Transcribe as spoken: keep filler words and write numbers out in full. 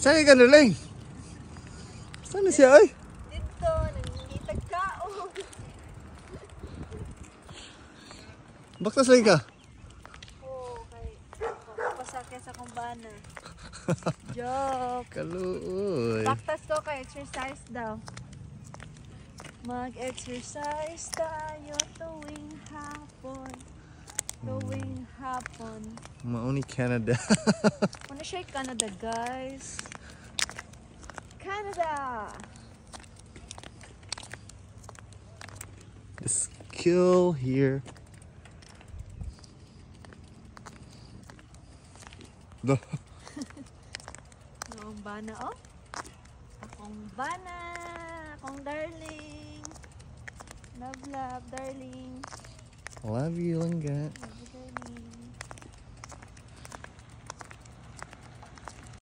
Saan ka nuling? Saan na siya ay? Dito, nangitag kaong. Baktas lang ka? Oo, kay papasakya sa kumbana. Joke. Kaluoy. Baktas ko kay exercise daw. Mag-exercise tayo tuwing hapon. Tuwing hapon. Mauni Canada. Muna siya Canada, guys. Canada! The skill here. The Akong bana, oh. Akong bana. Akong darling. Love, love, darling. love you, Langga. Love you,